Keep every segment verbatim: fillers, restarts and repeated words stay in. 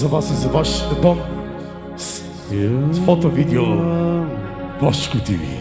za was i za vaš dom. Foto, video, Boško T V.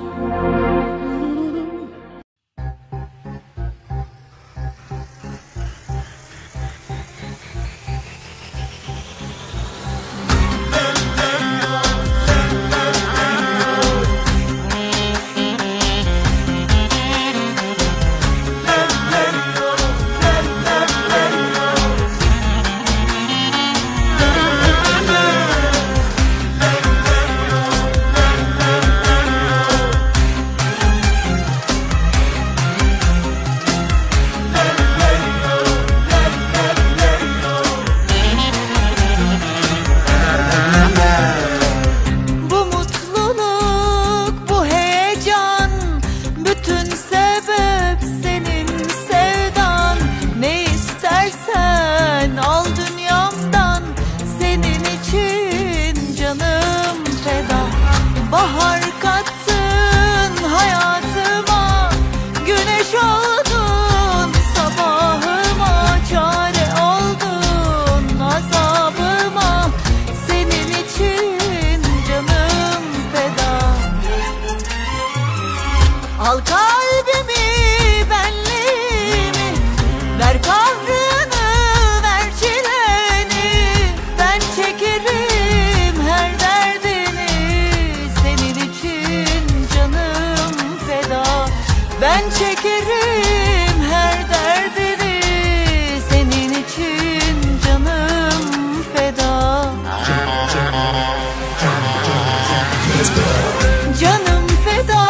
Al kalbimi, benliğimi, ver kahrını, ver çileni. Ben çekerim her derdini, senin için canım feda. Ben çekerim her derdini, senin için canım feda. Canım feda.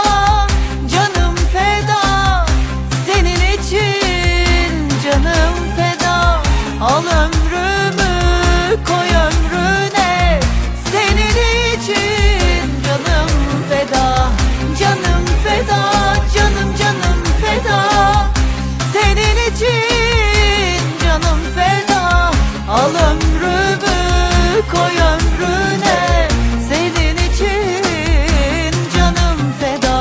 Al ömrümü, koy ömrüne, senin için canım feda. Canım feda, canım canım feda, senin için canım feda. Al ömrümü, koy ömrüne, senin için canım feda.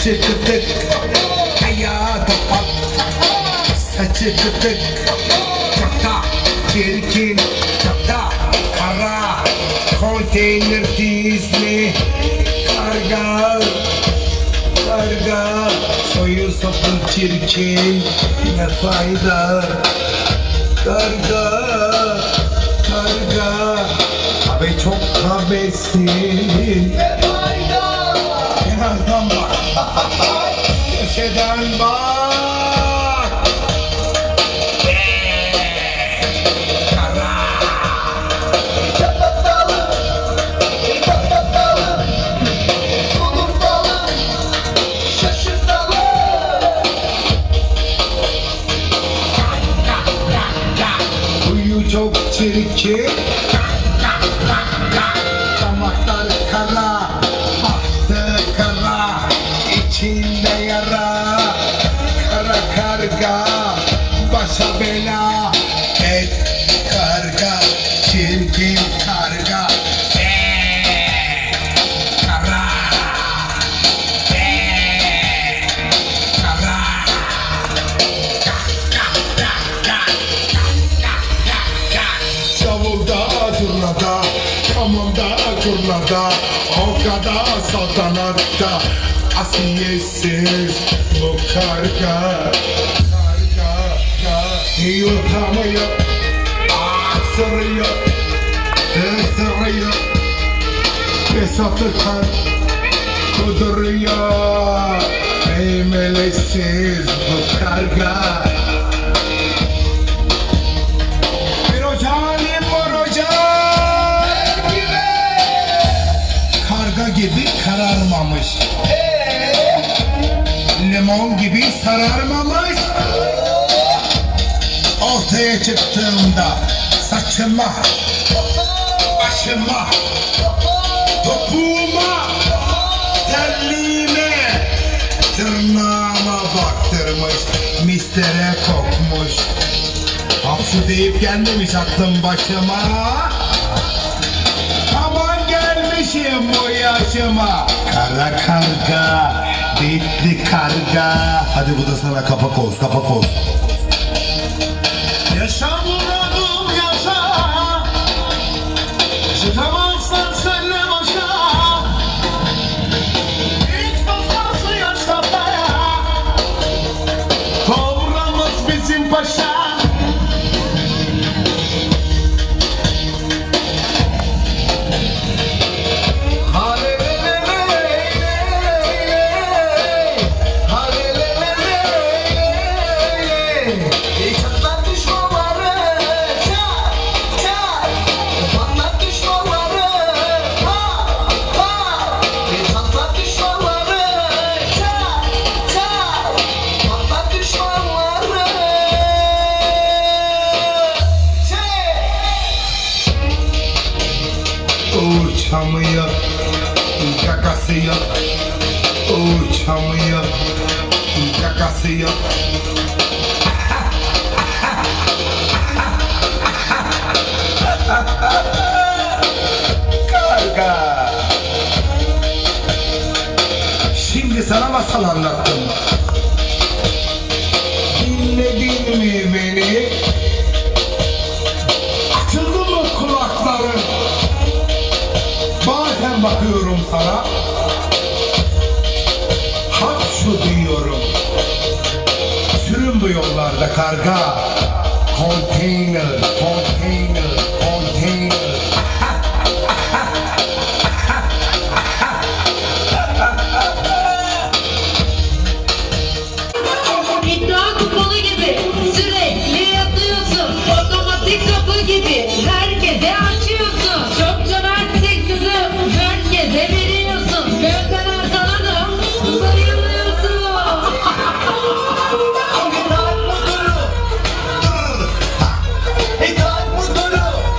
Saçı kıtık, ayağı topak. Saçı kıtık, çok da çirkin, çok da kara. Konteyner dizli karga, karga. Soyu sapın çirkin, ne fayda. Karga, karga. Abi çok kabesin, ne fayda. Kenardan bak, köşeden bak. Kara. Çok çirkin, damaklar kara, bahtı kara, içinde yara. Kara karga, başa bela, et karga, çirkin karga. Eee, kara, eee, kara. Davulda, zurnada, hamamda, kurnada, okada, saltanatta, asiyesiz bu karga. Karga, yutamıyor, aksırıyor, ısırıyor, besatırken kuduruyor. Eğmelesiz bu karga. Karga gibi kararmamış, limon gibi sararmamış. Ortaya çıktığımda saçıma, başıma, topuğuma, terliğime, tırnağıma baktırmış, mistere kokmuş. Hapşu deyip gelmemiş aklım başıma. Aman gelmişim bu yaşıma. Kara karga, bitli karga. Hadi bu da sana kapak olsun, kapak olsun. Yaşa buradum yaşa, çıkamazsan senle başa. Hiç basması yaşta baya, kovramaz bizim paşa. Uçamıyor, kakası yok. Uçamıyor, kakası yok. Karga. Şimdi sana masal anlattım. Dinledin mi beni? Açıldı mı kulakların? Bazen bakıyorum sana, hapşu diyorum. Sürün bu yollarda karga. Konteyner, konteyner, konteyner. İddia kuponu gibi sürekli yatıyorsun. Otomatik kapı gibi herkese açıyorsun. Çok cömertsin kızım, herkese veriyorsun. Gözden sana da bayılıyorsun. İddia müdürü,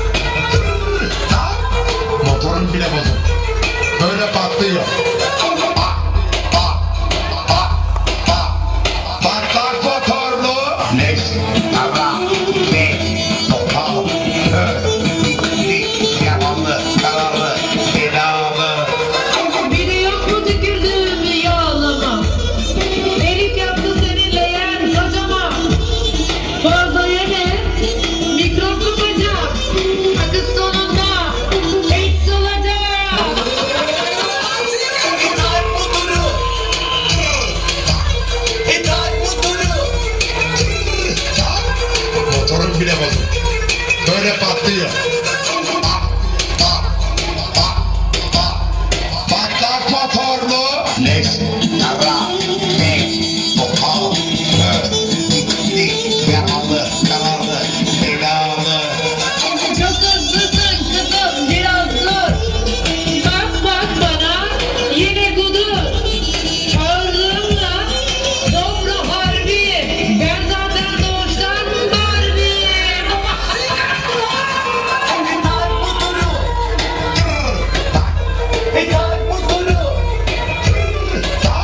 Mor mu? Leş, kara, beş, topal, dikti, yaralı, kararlı, belalı. Çok hızlısın kızım, biraz dur. Bak bak bana, yine gudur. Çağırdığımda dobro harbi. Ben zaten doğuştan Barbie'yim. Ekar mutlu, ekar mutlu.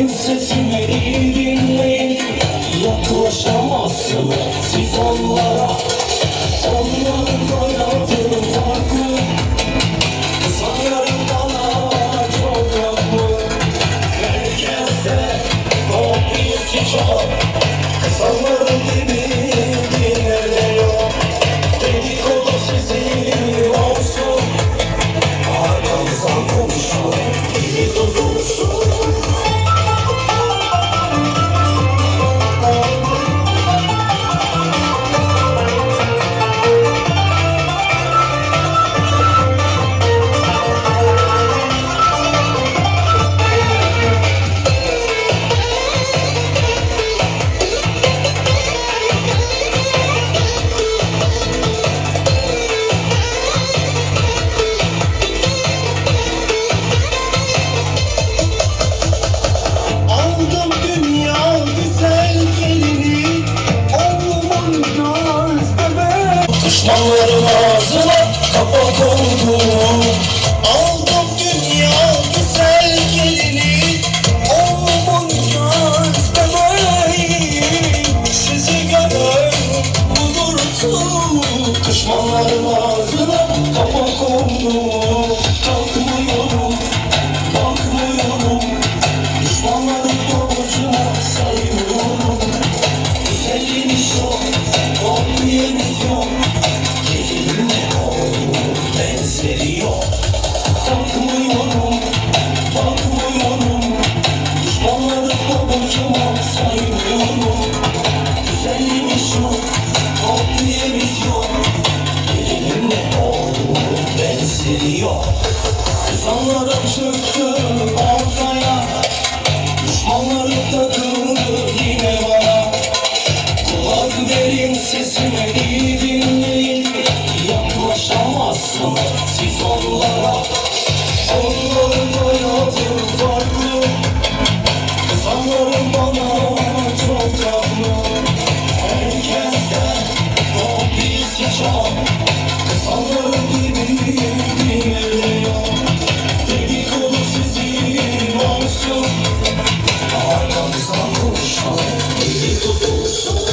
verin sesimi iyi dinleyin. Yaklaşamazsınız siz onlara. Onların hayatı farklı. Sanırım bana çok yaklı. Herkeste kopyası çok. Sanırım gibi dinlerde yok. Dedikodu sizin olsun. Arkamızdan konuşalım, iyi tutulsun. Düşmanların ağzına kapak oldu. Aldım dünya güzel gelini. Oğlumun göz bebeği. Sizi gören bulurdu. Düşmanların ağzına kapak oldu. Kalkmıyorum, bakmıyorum. Düşmanların borcuna sayıyorum. Güzelliğiniz yok, kopyeniz yok. Benzeri yok. Bakmıyorum, bakmıyorum. Düşmanları babacıma sayıyorum. Güzelliğimiz yok, kopyemiz yok. Elimle olur, benzeri yok. Kızanlarım çıktı ortaya. Düşmanları takıldı yine bana. Kulak verin sesime iyi dinleyin. Yaklaşamazsınız siz onlara. Onların hayatı farklı. Kızanlarım bana çok tatlı. Herkesten kopyası çok. Kızanlarım gibi dinliyor. Dedikodu sizin olsun. Arkamızdan konuşalım, iyi tutulsun.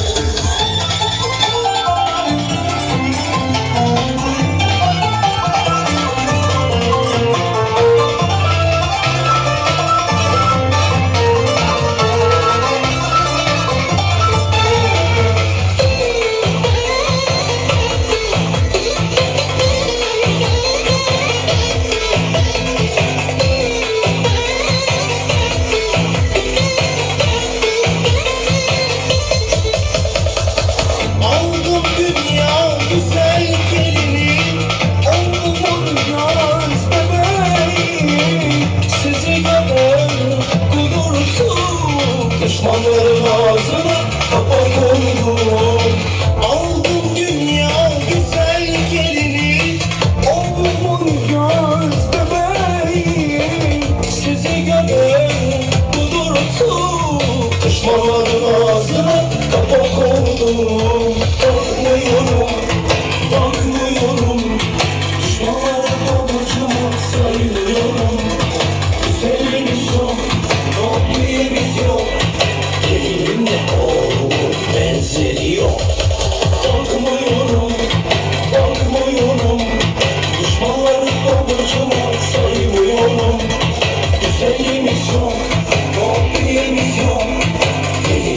Aldım dünya güzel gelini. Oğlumun göz bebeği. Sizi gören kudurdu. Düşmanların ağzına kapak oldu. Aldım dünya güzel gelini. Oğlumun göz bebeği. Sizi gören kudurdu. Düşmanların ağzına kapak oldu. Bakmıyorum, bakmıyorum. Düşmanlara babacıma sayıyorum. Güzelliğimiz yok, kopyemiz yok. Elimle olur, benzeri yok. Bakmıyorum, bakmıyorum. Düşmanlara babacıma sayıyorum. Güzelliğimiz yok, kopyemiz yok.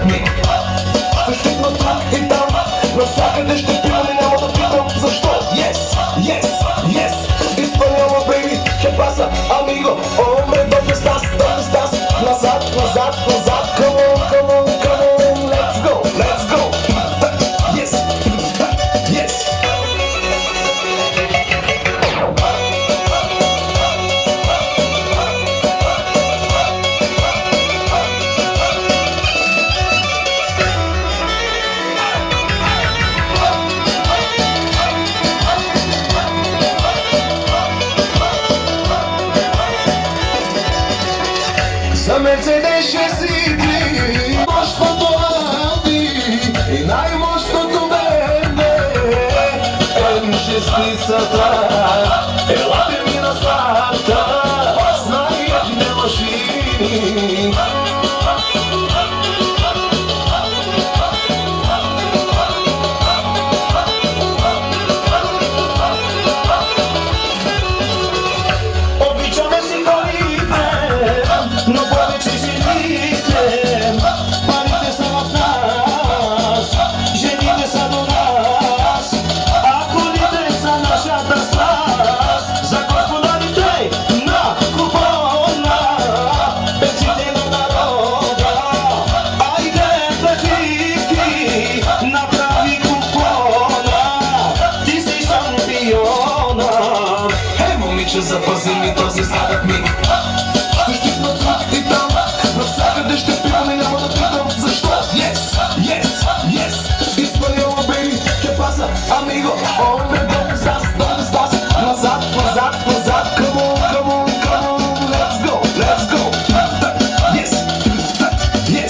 ми. Ще щупна тук и там, навсякъде ще пивам и няма да питам защо. Yes, yes, yes, Испаньола, baby, que pasa, amigo? Hombre, ¿dónde estás? ¿Dónde estás? Назад, назад, назад, come on, come on, come on, let's go, let's go. Yes, yes. За Мерцедес си ти, мощното Ауди и най-мощното БМВ. Ем шестицата, елате ми на старта, с най-ефтини машини. Обичаме си колите, но повече жените. Парите са в нас, жените са до нас, а колите са нашата страст. За господарите на купона, печите на народа. Айде, петички, направи купона, ти си шампиона. Хей, момиче, запази ми този сладък миг. Ще щупна тук и там, навсякъде ще пивам и няма да питам защо. Yes, yes, yes, Испаньола, baby, que pasa, amigo? Hombre, ¿dónde estás? ¿Dónde estás? Назад, назад, назад, come on, come on, come on, let's go, let's go. Yes, yes.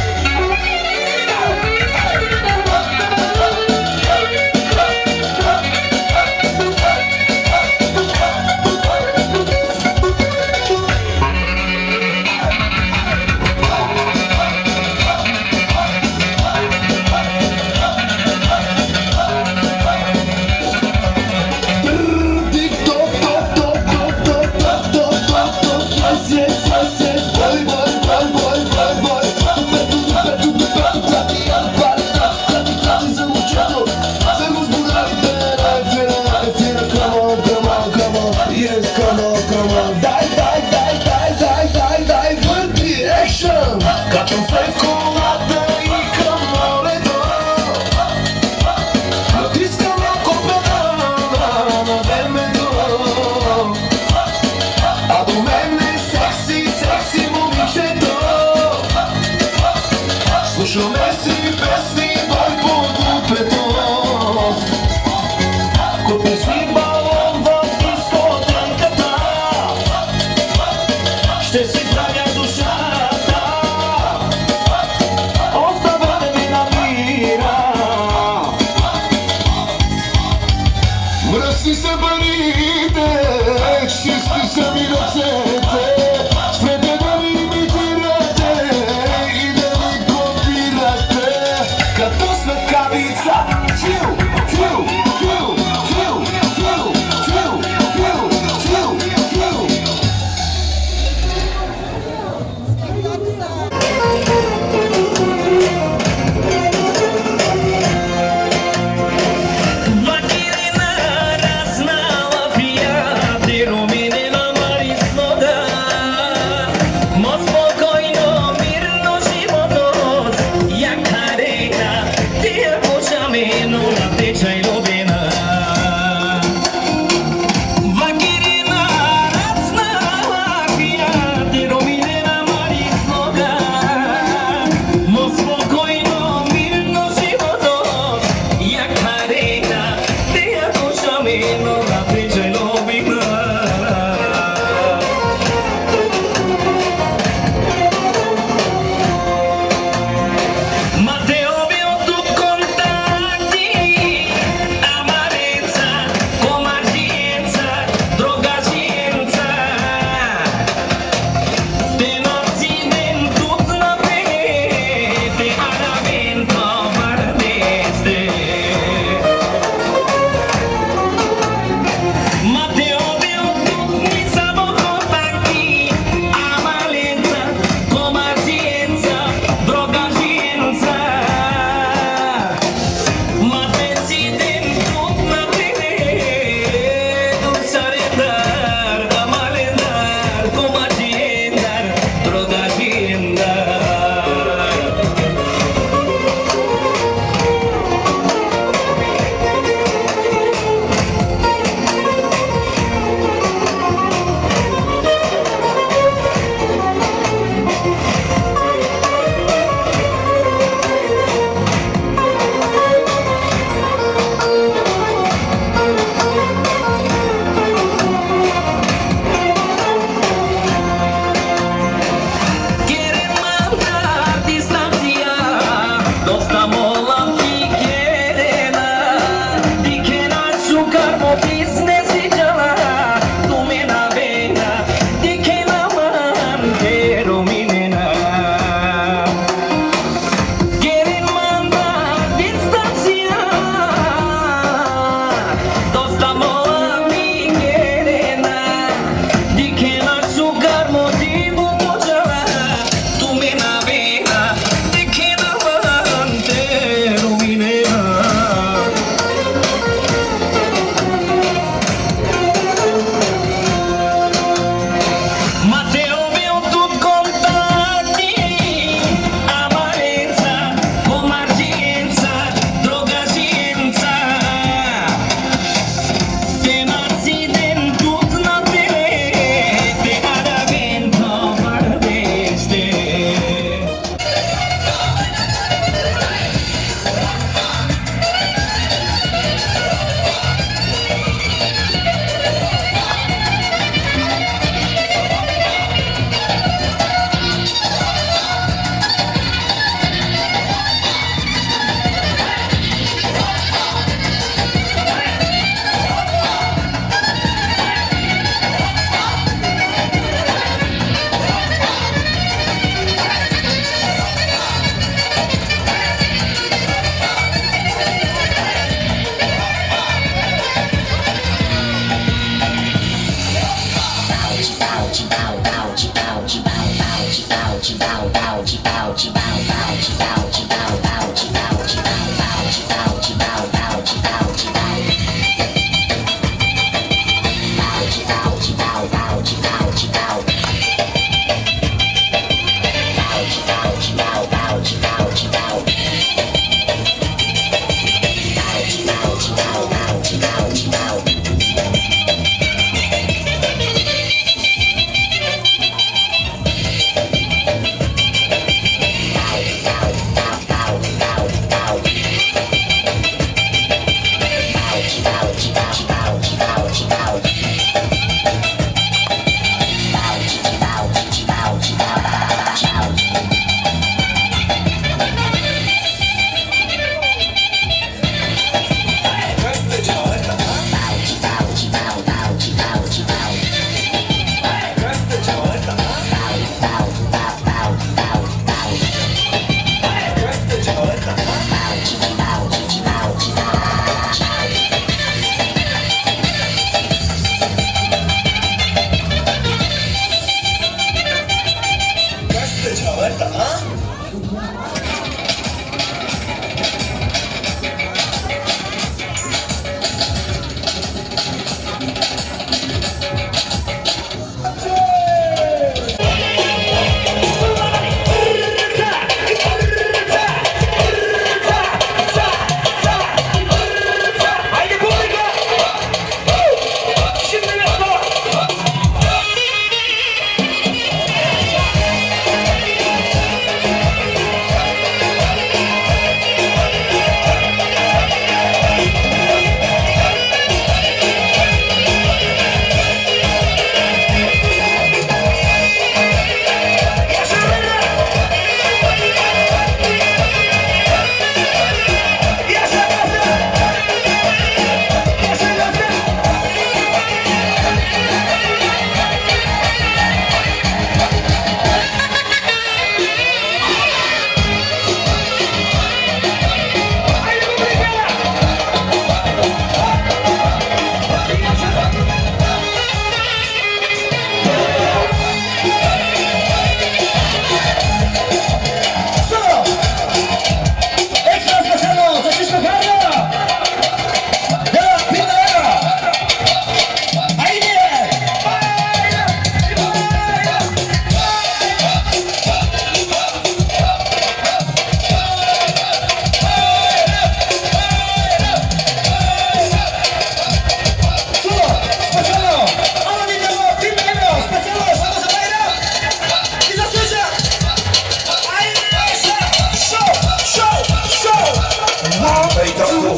Качвам се в колата и към морето, натискам малко педала на времето, а до мен е секси, секси момичето. Слушаме си песни, бой по купето, купи си балон в дискотеката, ще си правя душата. Оставете ми на мира. Мръсни са парите, чисти са ми ръцете, спрете да ми имитирате и да ми копирате.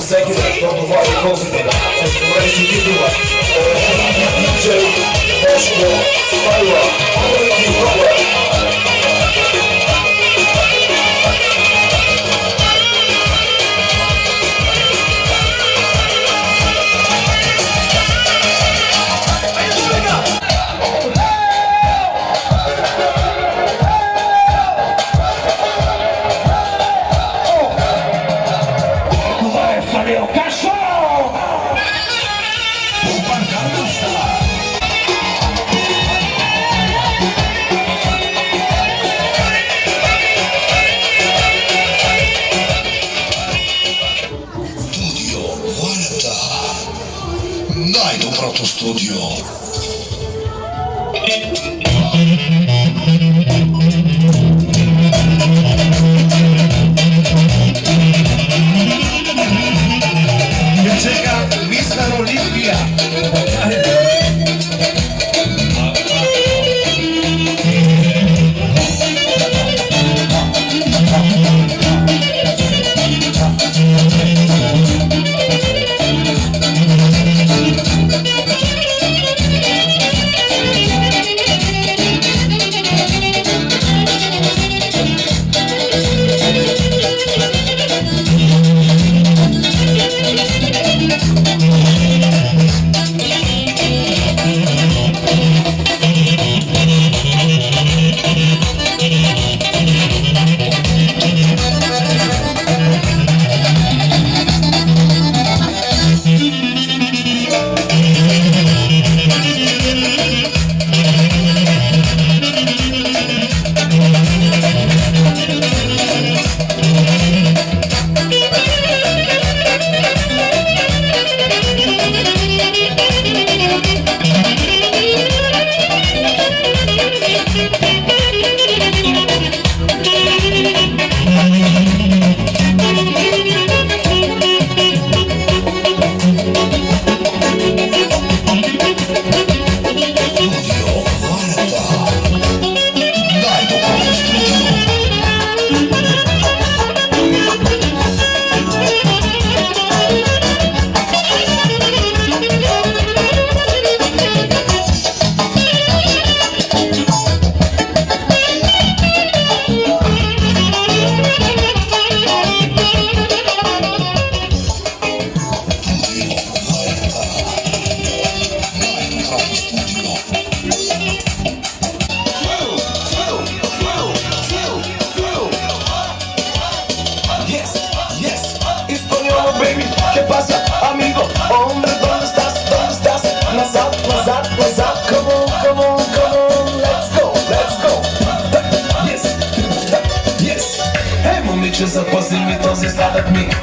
Segire, todo vale cosite, vorrei sentire D J, Boschko, Spyro, Already Power. Най-доброто студио. Я чека мистер Олимпия. Запази ми този сладък миг.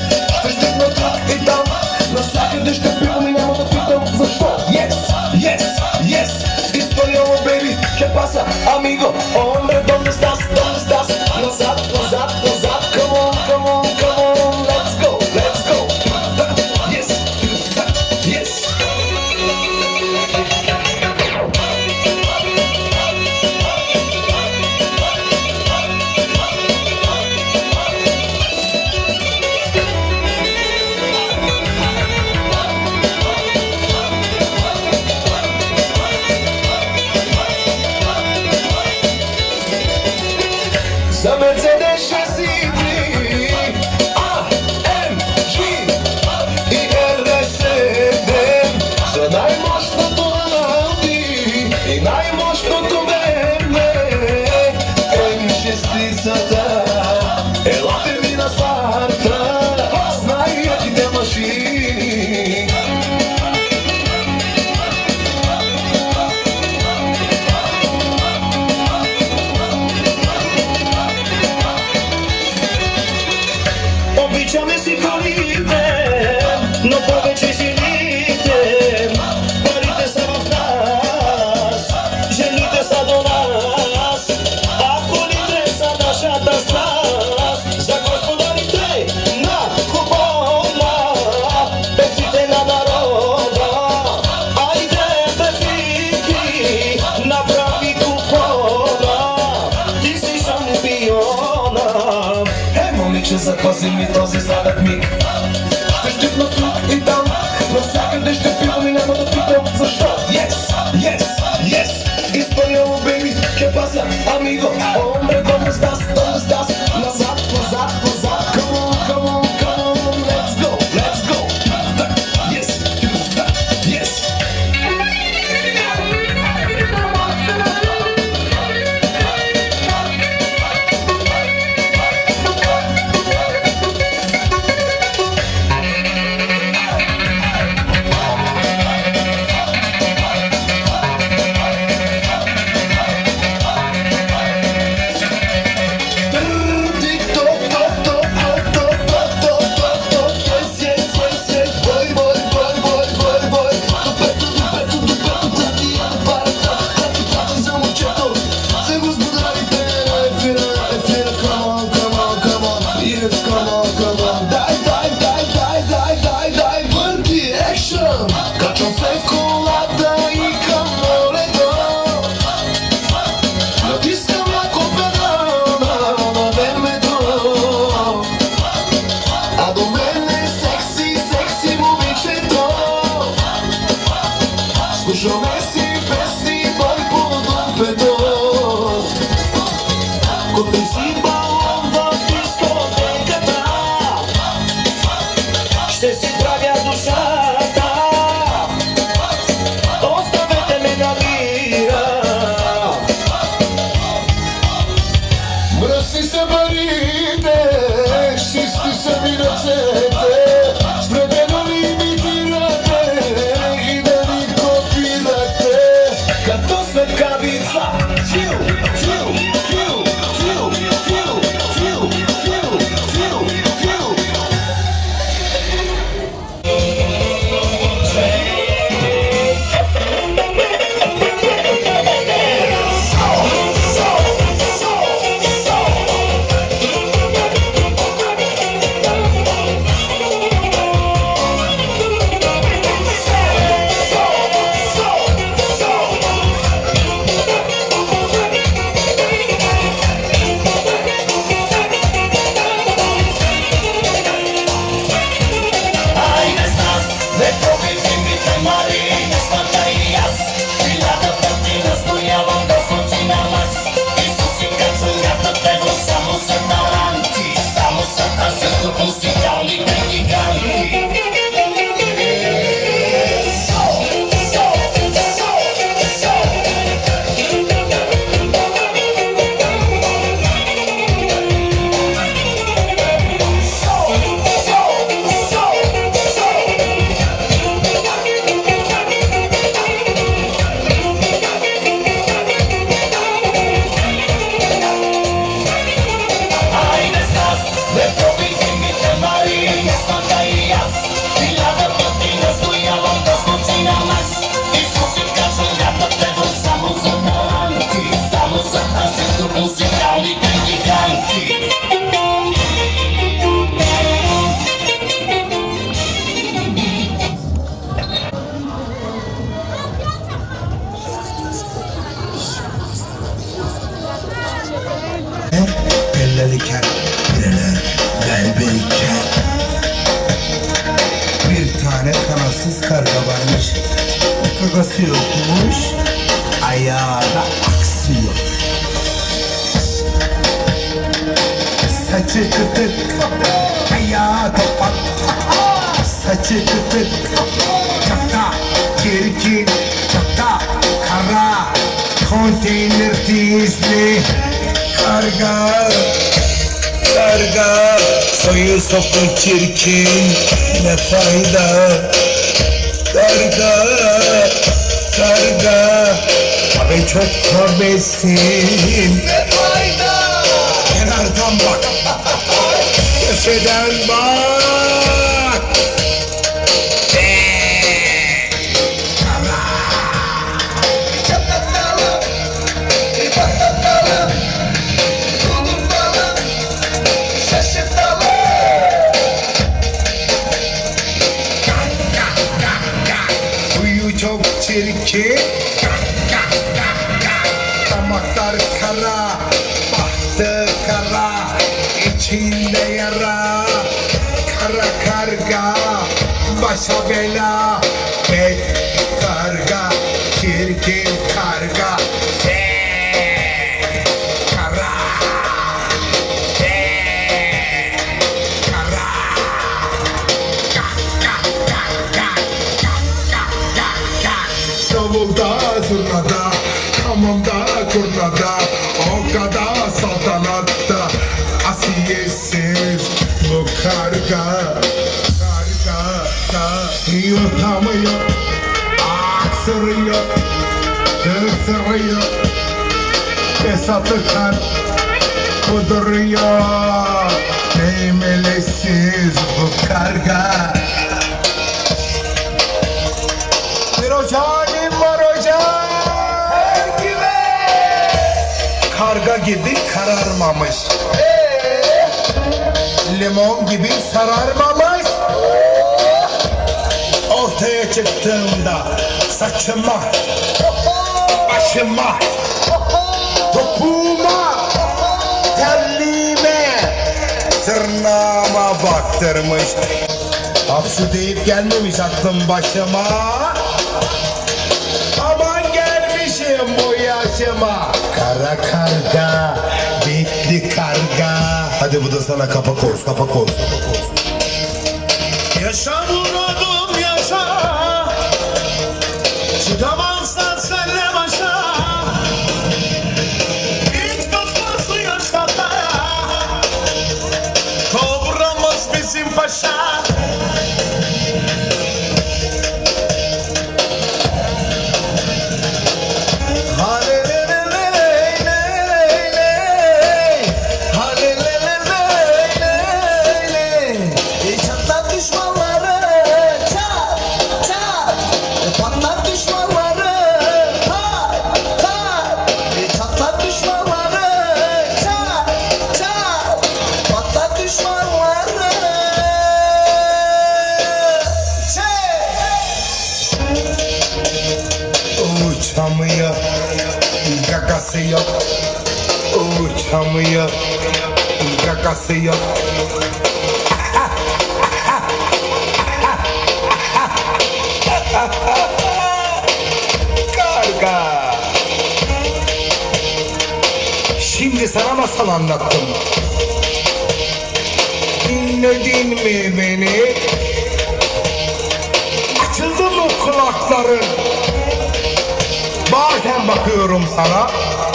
Ще стигна тук и там, навсякъде ще пивам и няма да питам защо. Yes, yes, yes, Испаньола, baby, ¿qué pasa, amigo? Hombre, ¿dónde estás? ¿Dónde estás? Назад, назад, назад, come on, come on, come on, let's go, let's go. Yes, yes. За Мерцедес ще си игри А М G и Р седем, за най-мощното Ауди и най-мощното Б М М шест-ицата, елате ми на старта, знаете машини. Обичаме си колите, но повече жените. Парите са в нас, жените са до нас, а колите са нашата страст. За господарите на купона, певците на народа, айде Фики, направи купона, ти си шампиона. Е, момиче, запази ми този сладък миг. na tu i tam. No всяка дъжд те пивам и няма да питам защо. Yes, yes, yes. Изпълняло, baby, que pasa, amigo? Hombre, ¿dónde estás? ¿Dónde estás? Назад, назад, назад. Come on, come on, come on, let's go, let's go. Yes, yes. Bir tane kanatsız karga varmış. Kakası yokmuş, ayağı da aksıyor. Saçı kıtık, ayağı topak. Saçı kıtık, çok da çirkin, çok da kara. Konteyner dizli karga. Karga, soyu sopu çirkin, ne fayda. Karga, karga, abi çok kobesin, ne fayda. Kenardan bak, köşeden bak. Eee, kara. Çatatalım, bir patatalım. Huyu çok çirkin, damaklar kara, bahtı kara, içinde yara. Kara karga, başa bela. Hey karga, çirkin karga. Hey kara, hey kara. Kak kak kak kak kak kak kak kak. Davulda zurnada, hamamda kurnada, o kadar saltanatta, asiyesiz bu karga. Karga da yutamıyor, aksırıyor, tıksırıyor, fesatlıktan kuduruyor. Değmelesiz bu karga. Bir ocağım var ocağım. Karga gibi kararmamış, limon gibi sararmamış. Ortaya çıktığımda saçıma, başıma, topuğuma, terliğime, tırnağıma baktırmış. Hapşu deyip gelmemiş aklım başıma. Aman gelmişim bu yaşıma. Kara karga, bitli karga. Hadi bu da sana kapak olsun, kapak olsun, kapak olsun. Yaşa vurudum yaşa, çıkamazsan senle başa. Hiç kafası yaşata, kovramaz bizim paşa. Uçamıyor, gagası yok. Uçamıyor, gagası yok. Karga. Şimdi sana masal anlattım. Dinledin mi beni? Açıldı mı kulakların? Bazen bakıyorum sana,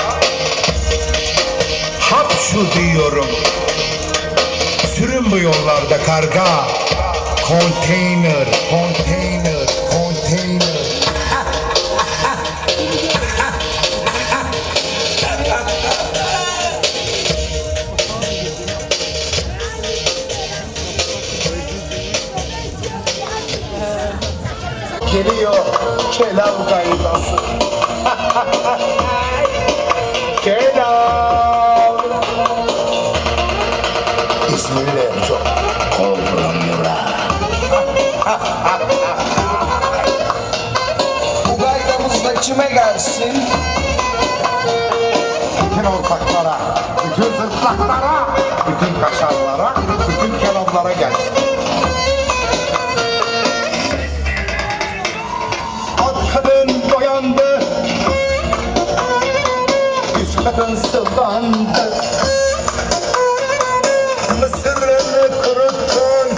hapşu diyorum. Sürün bu yollarda karga. Konteyner, konteyner, konteyner. Geliyor kelam kaydası. Kelam. İsmiyle çok Kobra Murat. Bu gaydamızda kime gelsin? Bütün ortaklara, bütün zırtlaklara, bütün kaşarlara, bütün kelamlara gelsin. Kadın sıldandı, mısırını kuruttun,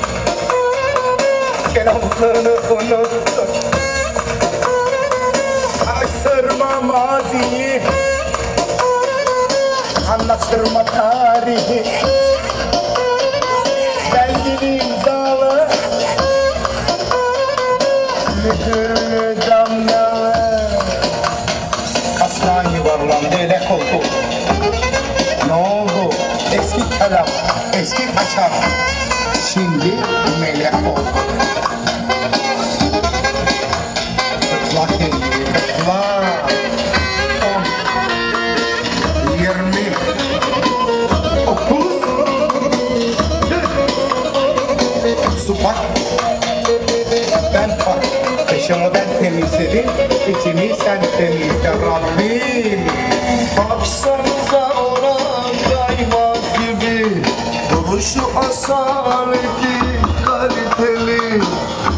kelamlarını unuttun. Açtırma maziyi, anlattırma tarihi. Belgeli imzalı, mühürlü damgalı. Aslan yuvarlandı, elek oldu. Ne oldu? Eski kelam, eski kaşar. Şimdi melek oldu. Tıkla kendini, tıkla. On, yirmi, otuz, Supak. Ben bak, peşimi ben temizledim, içimi sen temizle Rabbim. Baksanıza oran kaymak gibi, duruşu asaleti kaliteli.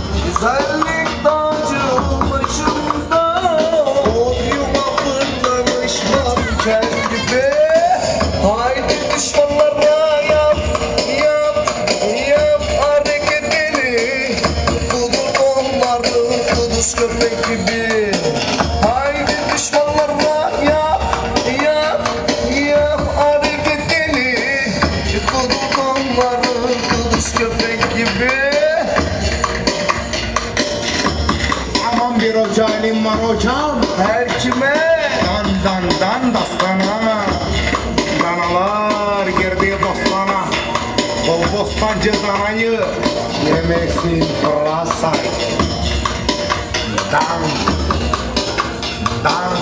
Güzellik tacı başımda, o yuva fırlamış manken gibi. Haydi düşmanlara yap, yap, yap hareketini. Kudur onların kuduz köpek gibi. Haydi düşmanlara yap, yap, yap hareketini. Kudur onların kuduz köpek gibi. Aman bir ocalim var hocam. Her kime? Dan dan dan dastana. Danalar girdi bostana. O bostancı danayı yemesin pırasay. Dan dan.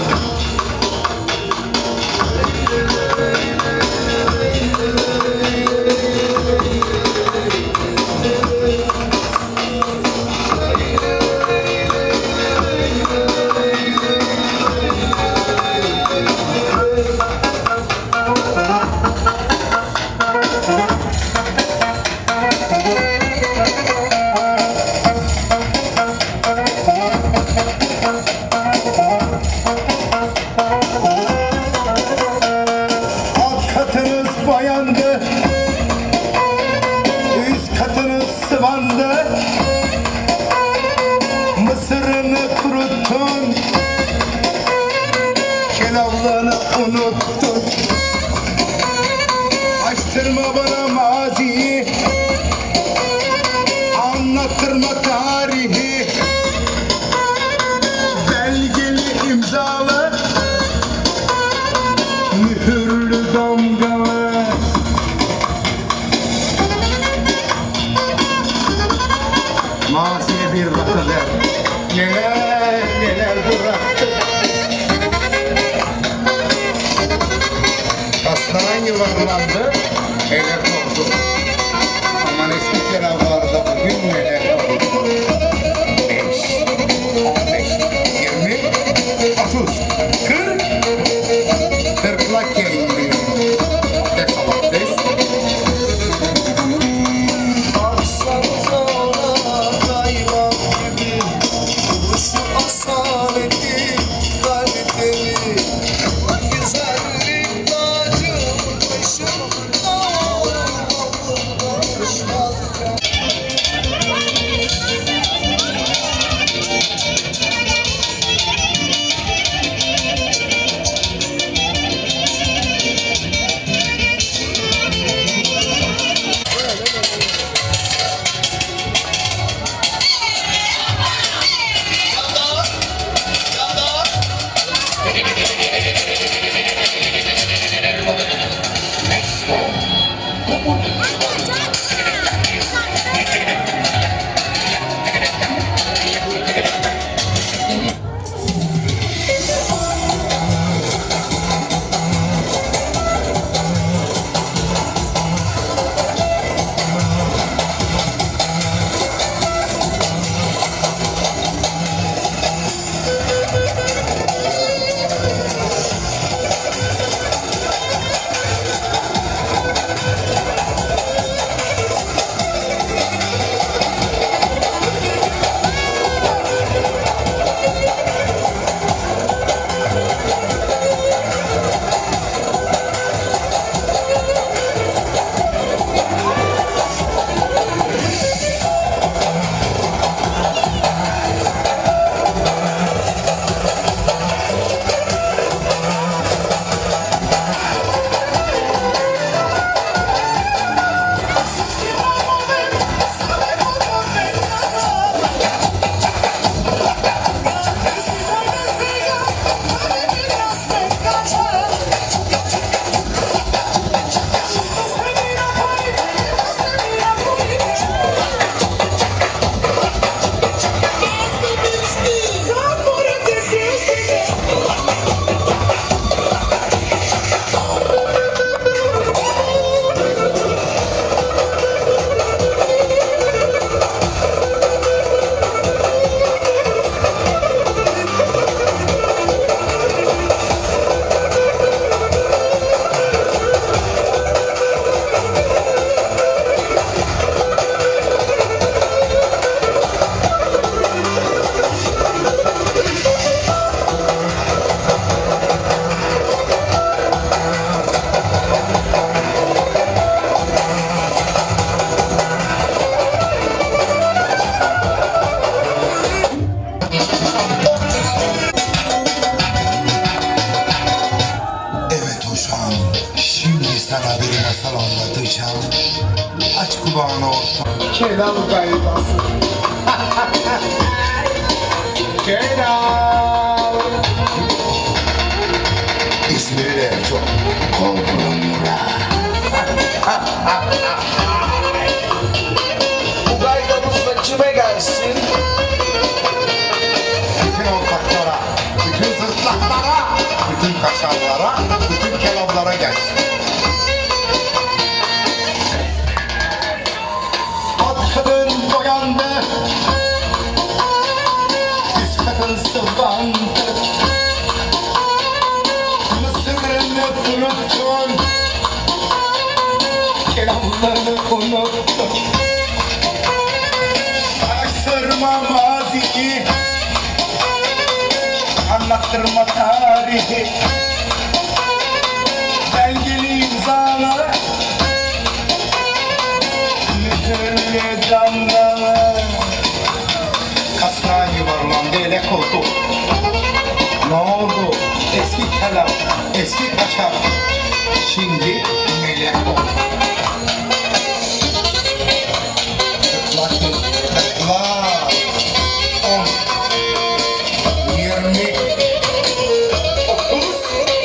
Alt katınız boyandı, üst katınız sıvandı. Mısırını kuruttun, kelavlığını unuttun. Açtırma bana maziyi, anlattırma tarihi. Belgeli imzalı, mühürlü damgalı. Maziye bir bakıver, neler neler bıraktı. Kasnanan yuvarlandı, ele korktu. Aman eski kelavlarda bugün neler oldu. Beş, on beş, yirmi, otuz, kırk. Kırklak yayınlıyor. Abdest al abdest. Baksanıza ona hayvan gibi, duruşu asaleti, kaliteli. Güzellik tacı başımda, bana orta. Kelam gaybası. Kelam. İsmini de çok Kobra. Bu gaydamız da kime gelsin? Bütün ortaklara, bütün zırtlaklara, bütün kaşarlara, bütün kelamlara gelsin. At kadın boyandı, yüz kadın sıvandı. Mısırını unuttun, kelamlarını unuttun. Araştırma maziyi, anlattırma tarihi, belgeli imzalı, mühürlü damgalı. Kasnağı yuvarlandı, elek oldu. Ne oldu? Eski kelam, eski kaşar, şimdi melek oldu. Tıklak mı? Tıklak. On. Yirmi. Otuz.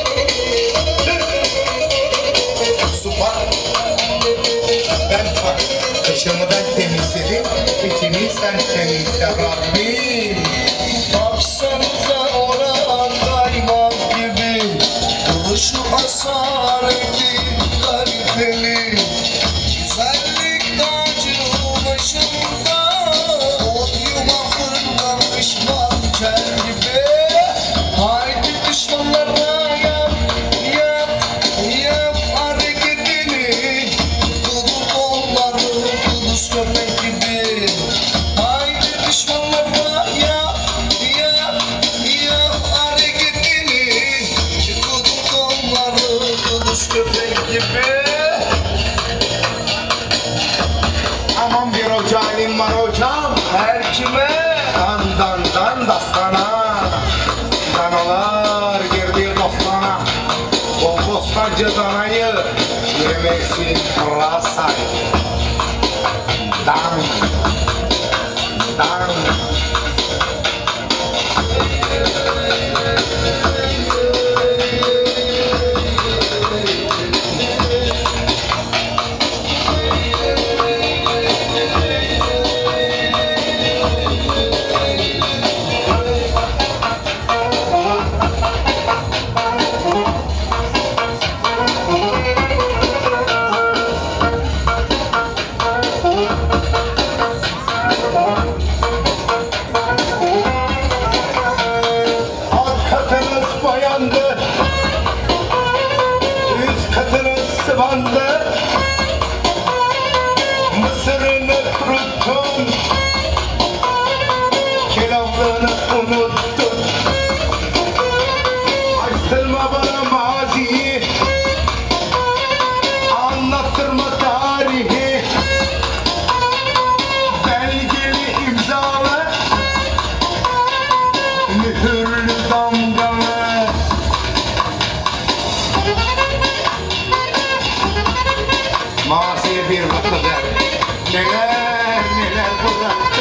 Süper. Ben bak, kaşımı ben temizledim, içimi sen temizle Rabbim. Baksanıza ona kaymak gibi, duruşu asareti kaliteli. Güzellik tacı başımda, podyuma fırlamış manken gibi. Haydi düşmanlara yap, yap, yap hareketini. Dolu kolları kuduz köpek gibi. Haydi düşmanlara yap, yap, yap hareketini. Dolu kolları kuduz köpek gibi. Aman bir hocalim var hocam, Her kime? dan dan dan dastana. Danalar girdi bostana, o bostancı danayı yemesin rasay. Dan, dan. Alt katınız boyandı, üst katınız sıvandı. Mısırını kuruttun, kelamlığını unuttun. Açtırma bana maziyi, anlattırma tarihi. Belgeli imzalı, mühürlü damgalı. Maziye bir bakı ver, neler neler bıraktı.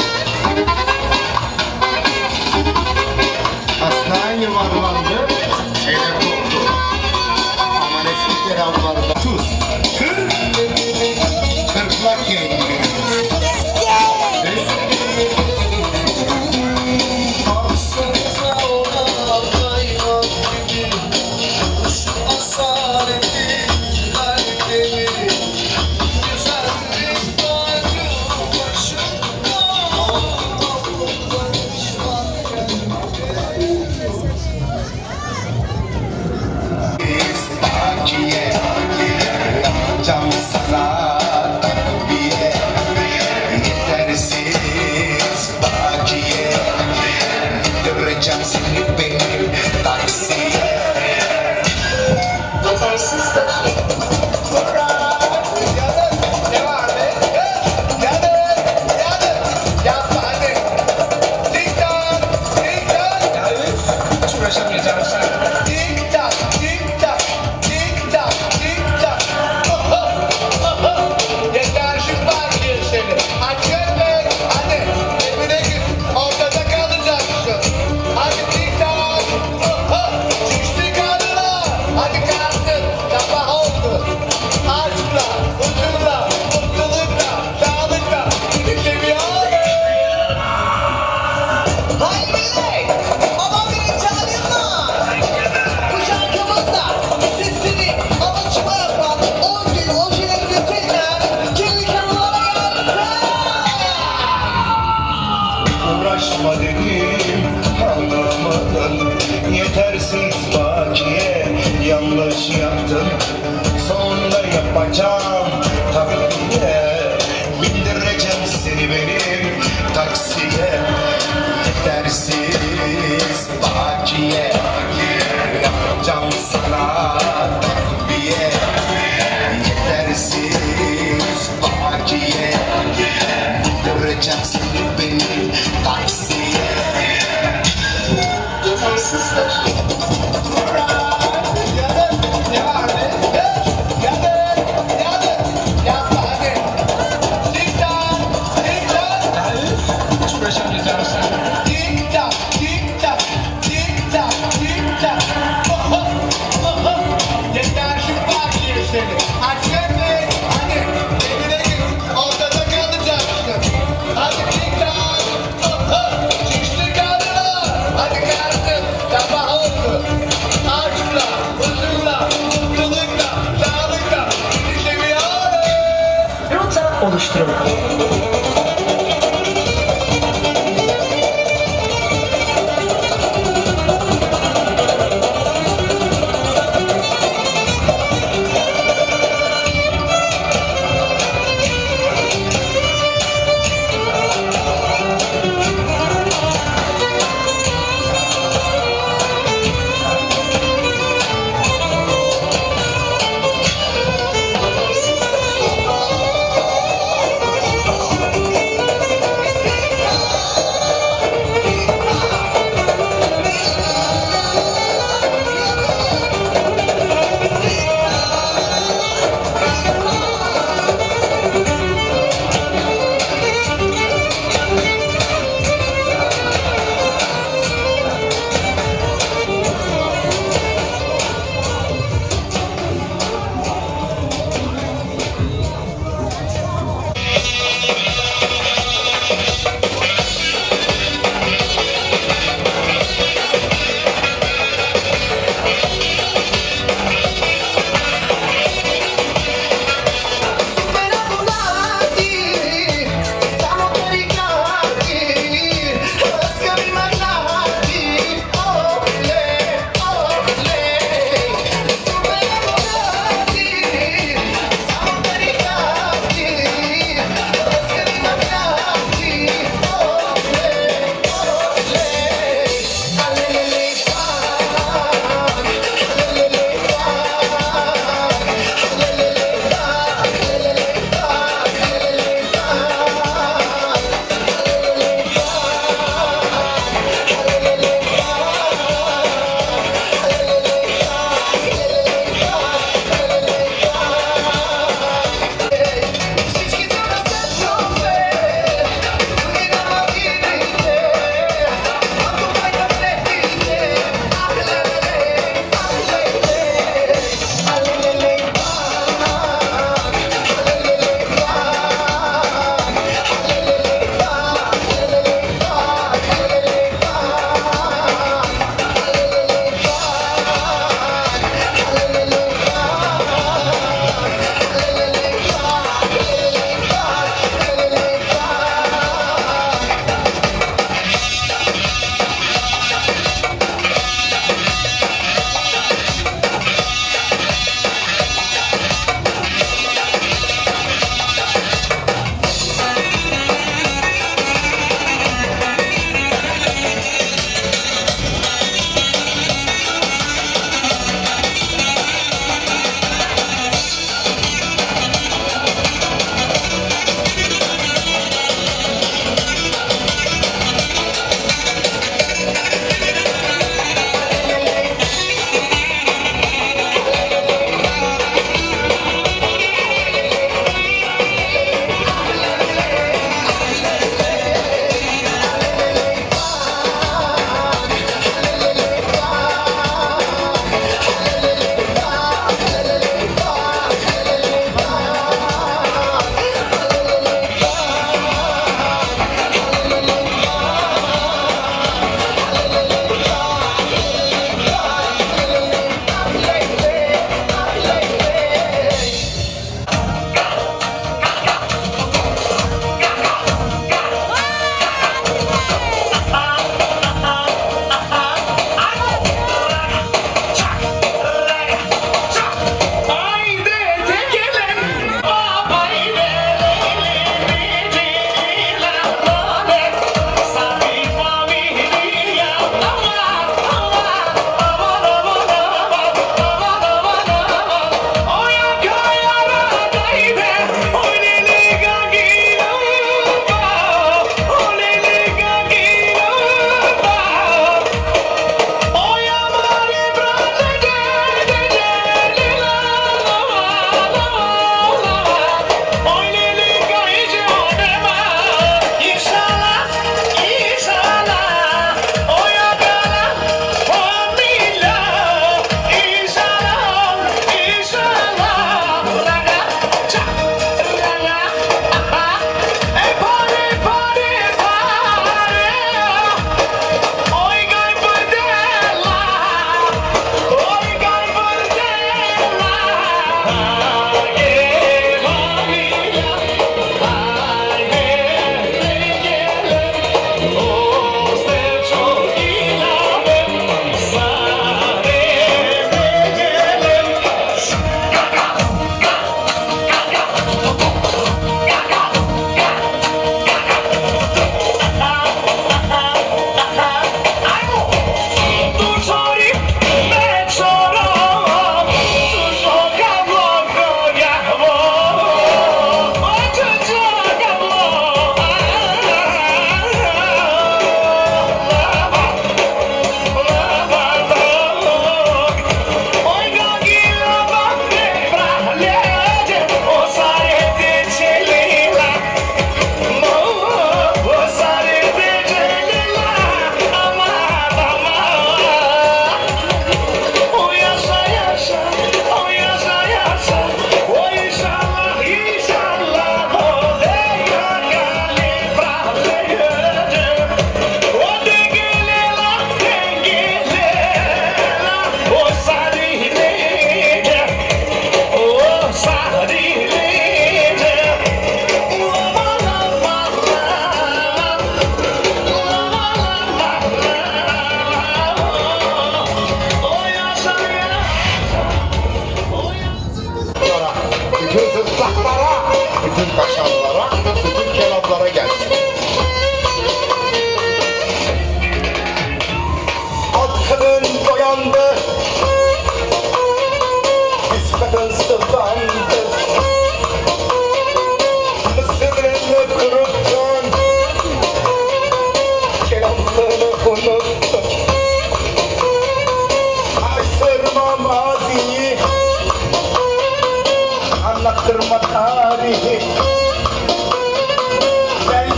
Aslan yuvarlandı, ele koptu. Aman eski kelamlarda tuz, kır, kırklak yayınlıyor. Baksanıza ona kaymak gibi, duruşu asareti kaliteli. Güzellik tacı başımda, toplanmış manken gibi. Bakiye, cam sana takviye. yapma dedim, anlamadın. Yetersiz bakiye, yanlış yaptın. Sonunda yapacağım taksiye, bindireceğim seni benim taksiye. Yetersiz bakiye, yapacağım sana takviye. Yetersiz bakiye, bindireceğim seni benim taksiye. Yetersizler. Hadi kardeşim, sabah oldu.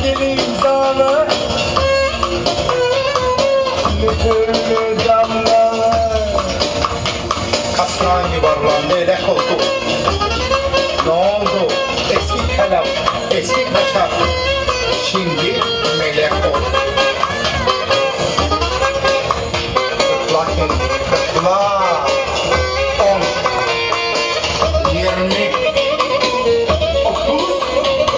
deniz dağlar, mühürlü damlalar. Kasran yuvarlandı, elek oldu. Ne oldu? Eski kalem, eski kaçak. Şimdi melek oldu. Lakin kırkla on, yirmi, otuz,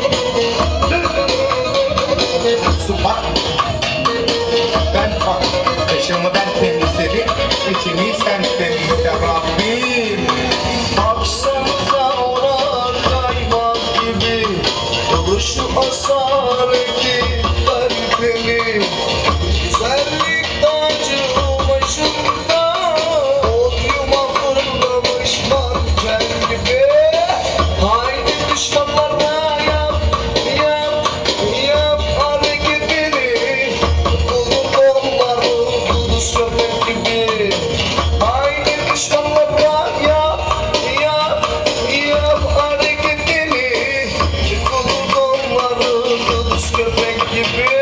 süper. Ben bak, peşimi ben temizledim, içini sen temizle Rabbim. Aksanıza orar kaymak gibi, duruşu asar ki kalbimi. Güzellik tacı başında, podyuma fırlamış manken gibi. Haydi düşmanlarla yap, yap, yap hareketini. Kulu kolları kuduz köpek gibi. Haydi düşmanlarla yap, yap, yap hareketini. Kulu kolları kuduz köpek gibi.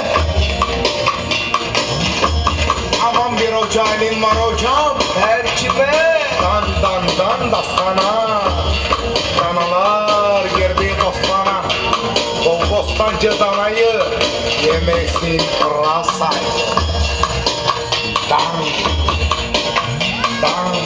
Aman bir ocağın var hocam. Her kime Dan dan dan dastana. Danalar girdi dostana. O bostancı danayı yemesin rasay. Dan dan.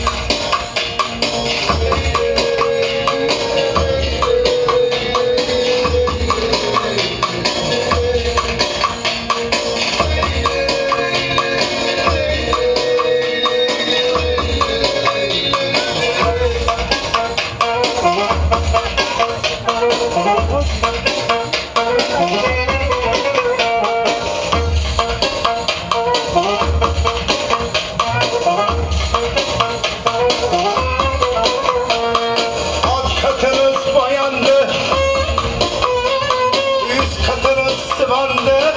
Alt katınız boyandı, üst katınız sıvandı.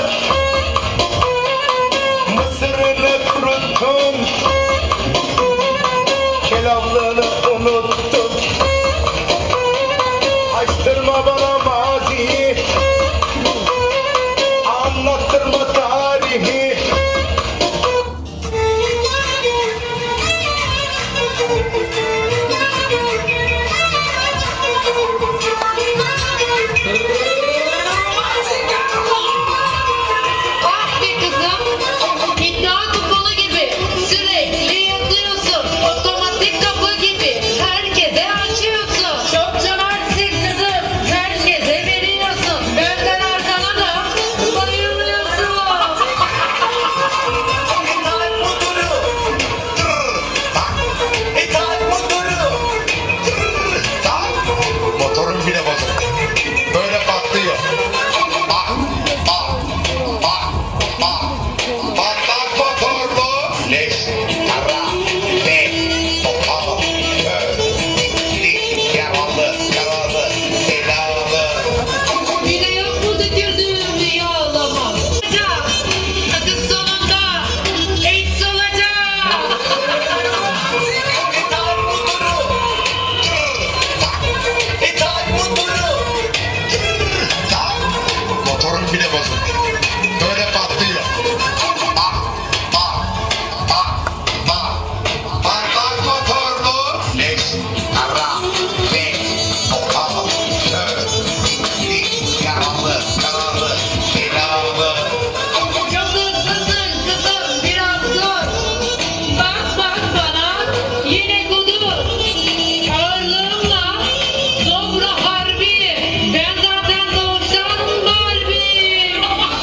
Mısırını kuruttun, kelavlığını unuttun. Açtırma bana maziyi, anlattırma tarihi. Ah be kızım, iddia kuponu gibi sürekli yazıyorsun. Otomatik kapı gibi herkese açıyorsun. Çok cömertsin kızım, herkese veriyorsun. Benden arkana da bayılıyorsun. İthal motoru, İthal motoru, motorun bile bozuk. Böyle patlıyor. Bak, bak, bak, bak. Patlak motorlu, leş, kara, ve topal, dik, yaralı, yaralı, belalı. Bir de yok mu tükürdüğüm yağlama. Kız sonunda AIDS olacak. İthal motoru, İthal motoru. Motorun bile bozuk. Böyle patlıyor. Bak, bak, bak, bak. Patlak motorlu, leş, kara, ve topal, dik, yaralı, yaralı, belalı. Çok hızlısın kızım, biraz dur. Bak bak bana, yine kudur. Ağırlığımla dobra harbi. Ben zaten doğuştan Barbie.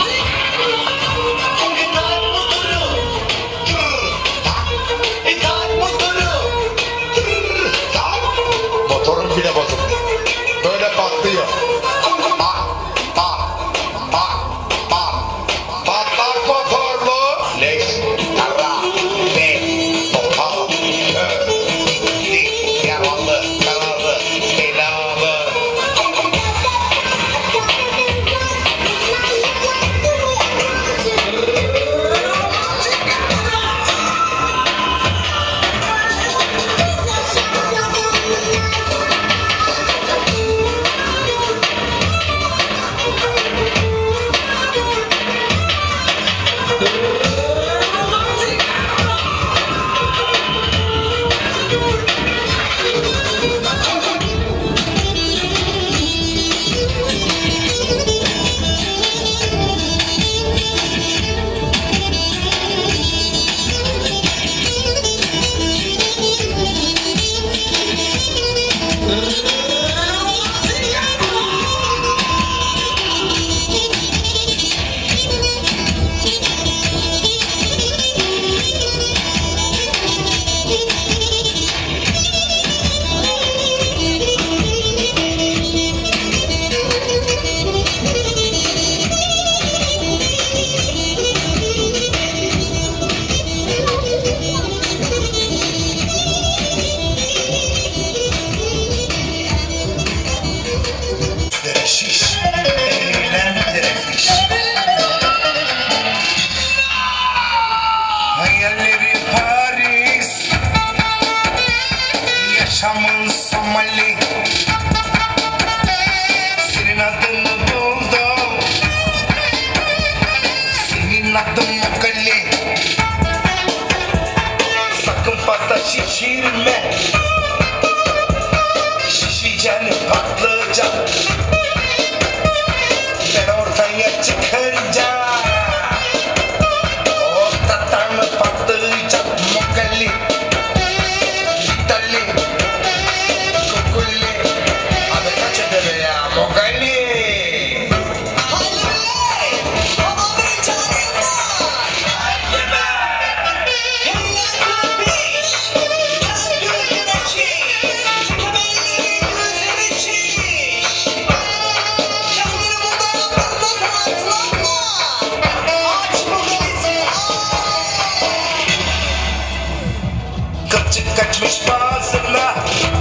Kaçık kaçmış bazına,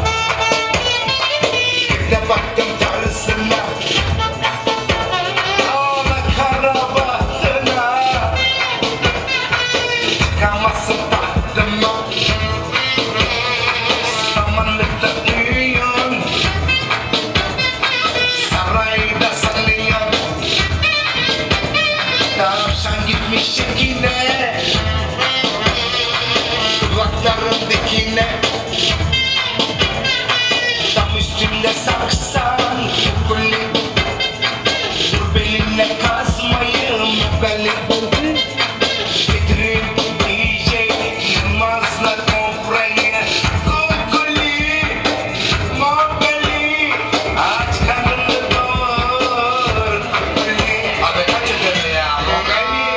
ne baktım tarzına, ağla kara bahtına, çıkamazsın tahtıma. Samanlıkta uyuyorsun, sarayda salıyorsun. Tavşan gitmiş çekine, kulakların dikine. Tam üstünde saksan kulli, dur belinle kazmayım beli. Getirin D J Yılmaz'la komprayı, kulli, mabeli, aç karnını dur kulli. Abi kaç ödeme ya mabeli.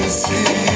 sensin.